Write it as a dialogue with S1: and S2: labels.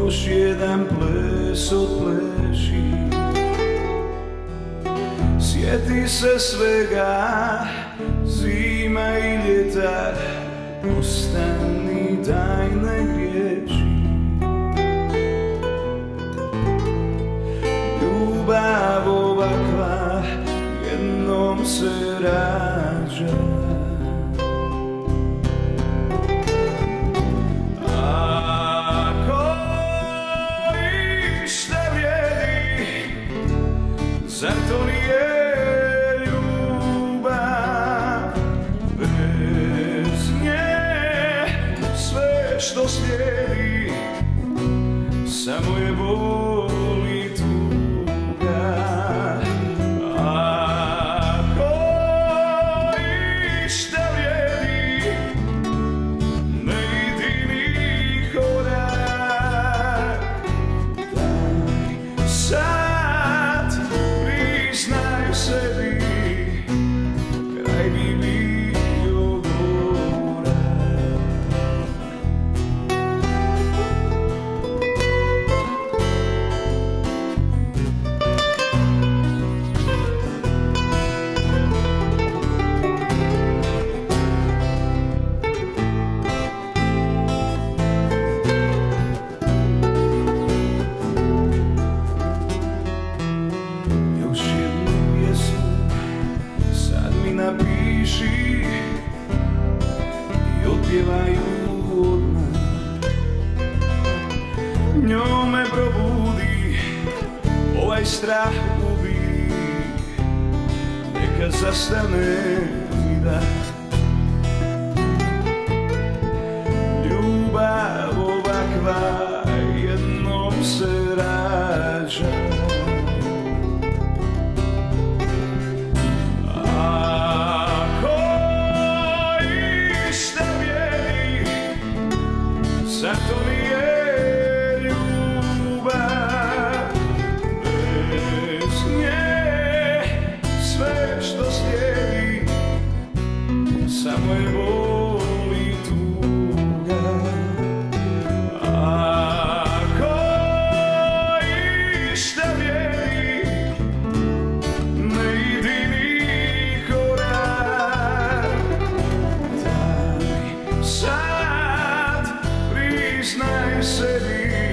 S1: još jedan ples odpleši. Sjeti se svega, zima i ljeta, ostani, daj ne griješi. Ljubav ovakva jednom se rađa. Ako išta vrijedi, zar to nije ljubav? Bez nje sve što slijedi samo je bol i tuga. Ako išta vrijedi, ne idi ni korak. Daj sad, priznaj sebi, kraj bi bio gorak. Još jednu pjesmu sad mi napiši i otpjevaj ju odmah. Njome probudi, ovaj strah gubi, neka zastane mi dah. Ljubav ovakva jednom se rađa. Ako išta vrijedi, zar to nije ljubav? Bez nje sve što slijedi samo je bol i tuga. Ako išta vrijedi, ne idi ni korak. Daj sad, priznaj sebi,